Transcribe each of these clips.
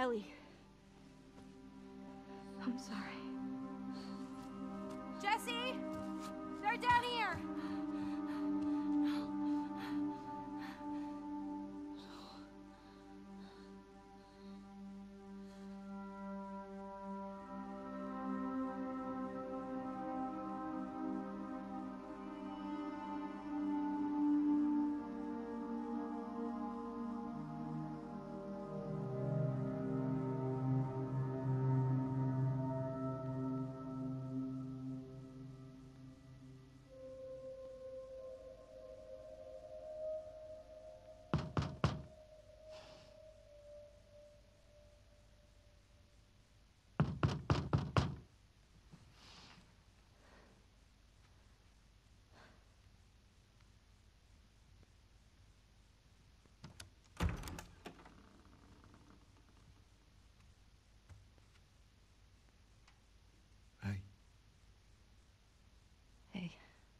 Ellie. I'm sorry. Jesse! They're down here! Hey. Hey.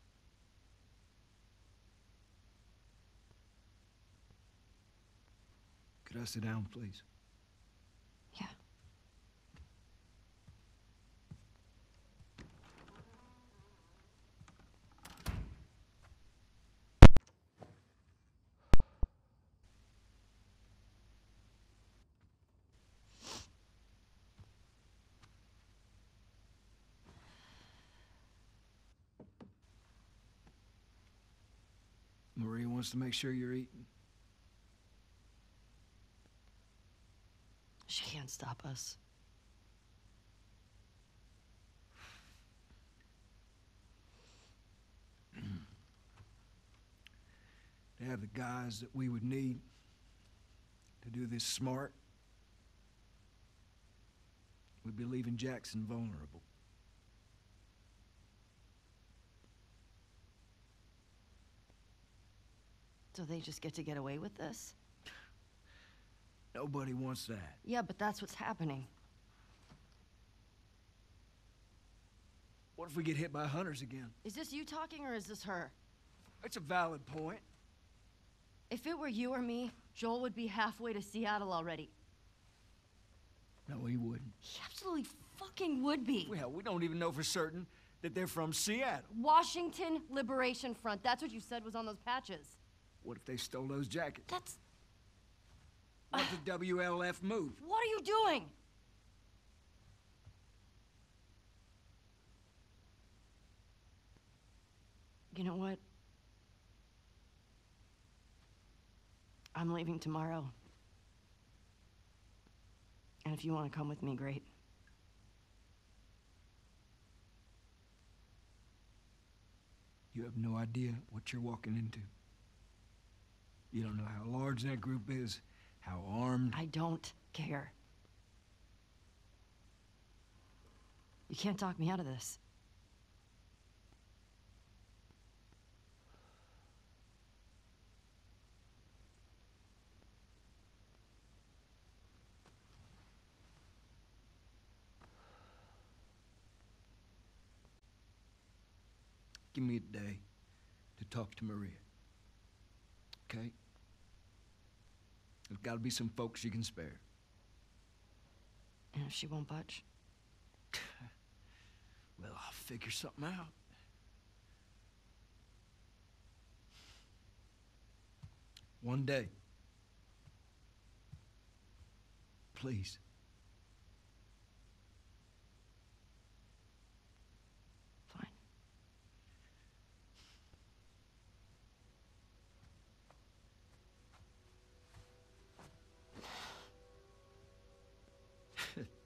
Could I sit down, please? Yeah. Maria wants to make sure you're eating. She can't stop us. To have the guys that we would need to do this smart, we'd be leaving Jackson vulnerable. So they just get to get away with this? Nobody wants that. Yeah, but that's what's happening. What if we get hit by hunters again? Is this you talking or is this her? It's a valid point. If it were you or me, Joel would be halfway to Seattle already. No, he wouldn't. He absolutely fucking would be. Well, we don't even know for certain that they're from Seattle. Washington Liberation Front. That's what you said was on those patches. What if they stole those jackets? That's... What if the WLF moved? What are you doing? You know what? I'm leaving tomorrow. And if you want to come with me, great. You have no idea what you're walking into. You don't know how large that group is, how armed. I don't care. You can't talk me out of this. Give me a day to talk to Maria. Okay? There's gotta be some folks you can spare. And if she won't budge? Well, I'll figure something out. One day. Please. Fine. Okay. Okay.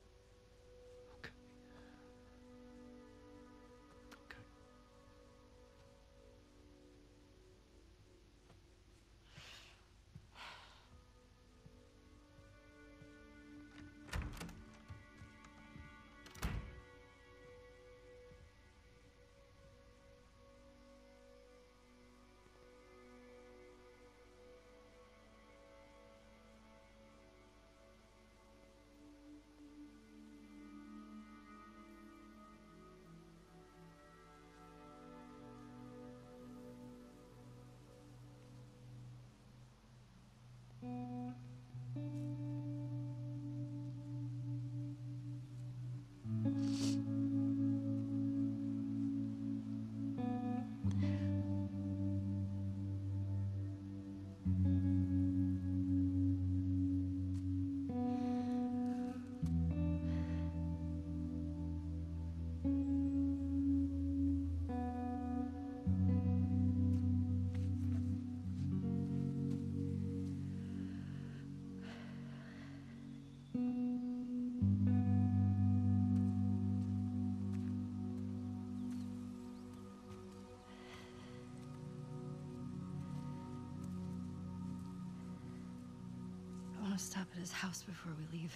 want to stop at his house before we leave.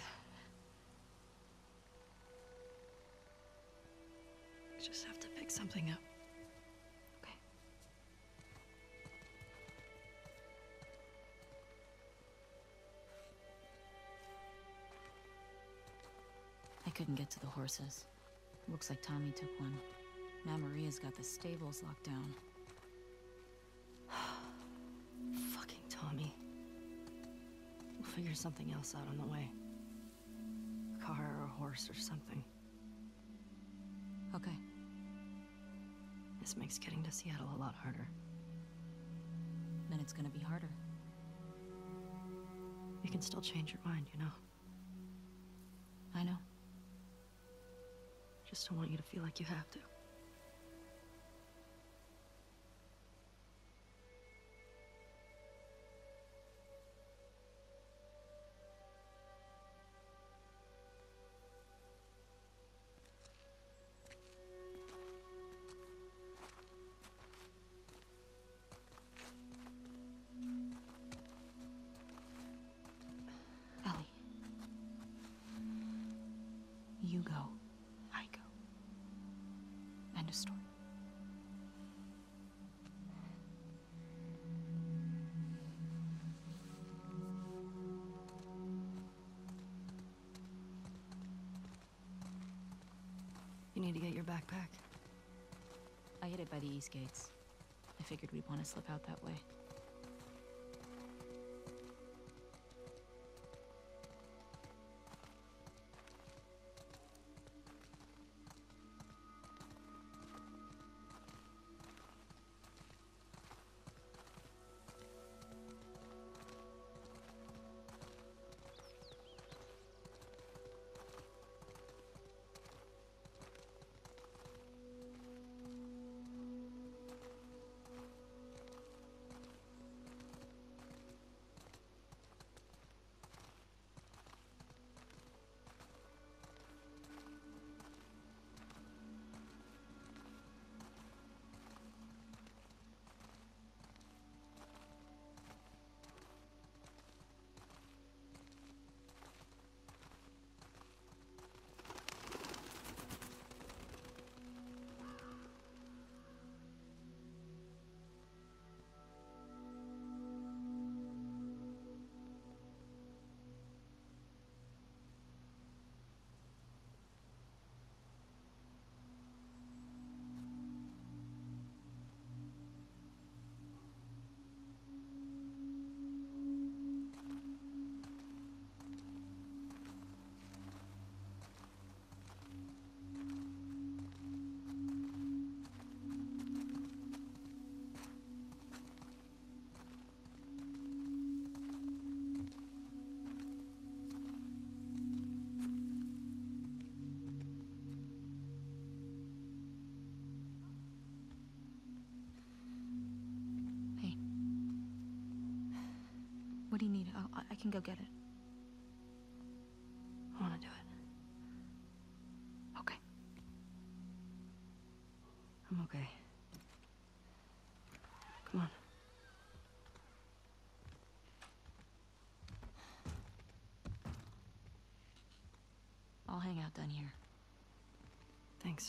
We just have to pick something up. Okay. I couldn't get to the horses. Looks like Tommy took one. Now Maria's got the stables locked down. Fucking Tommy. We'll figure something else out on the way. A car or a horse or something. Okay. This makes getting to Seattle a lot harder. Then it's gonna be harder. You can still change your mind, you know? I know. Just don't want you to feel like you have to. Ellie. You go. I go. End of story. You need to get your backpack. I hid it by the east gates. I figured we'd want to slip out that way. Hey. What do you need? I can go get it. I want to do it. Okay. I'm okay. Come on. I'll hang out down here. Thanks.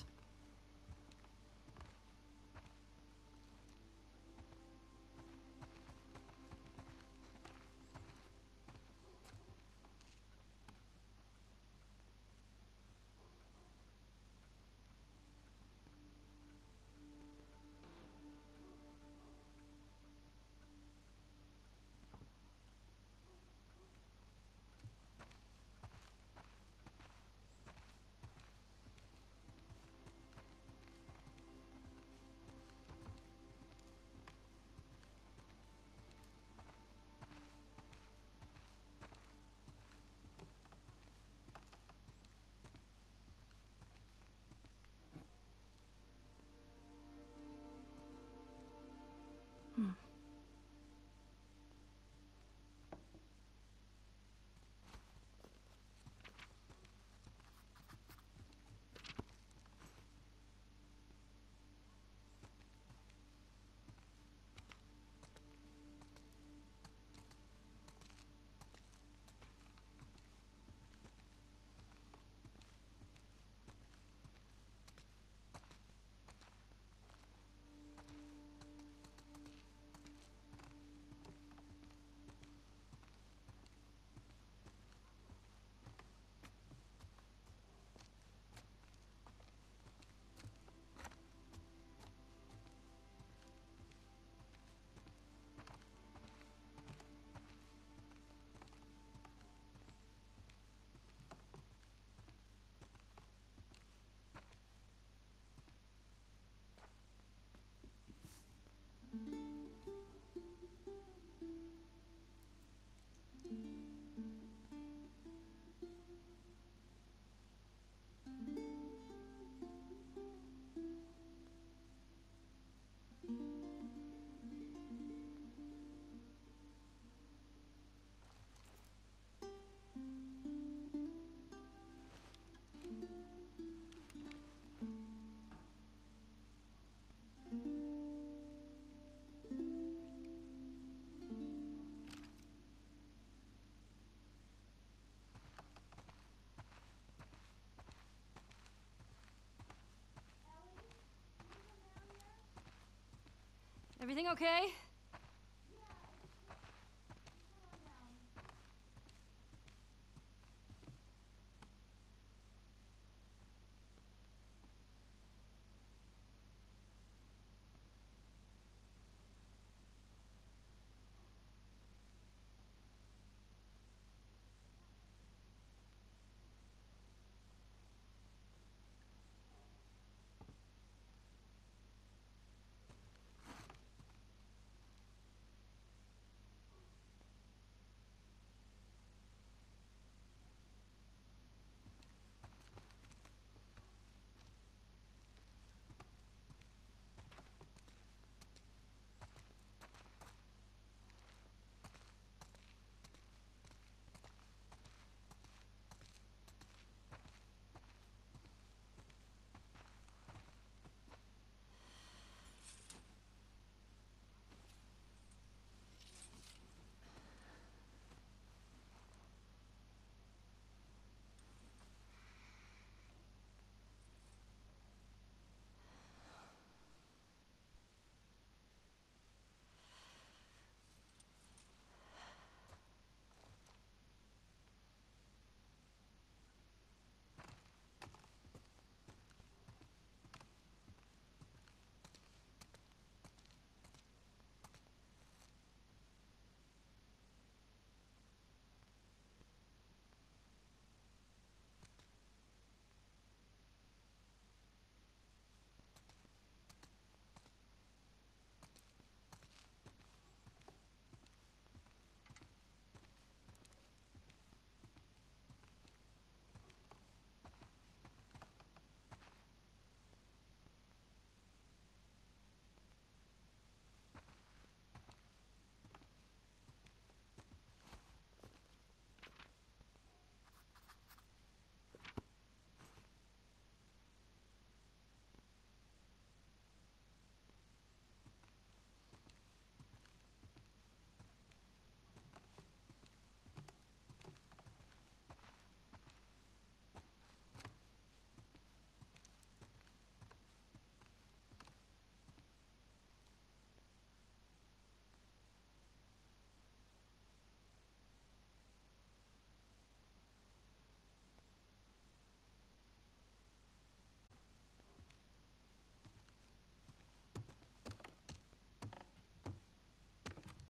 Everything okay?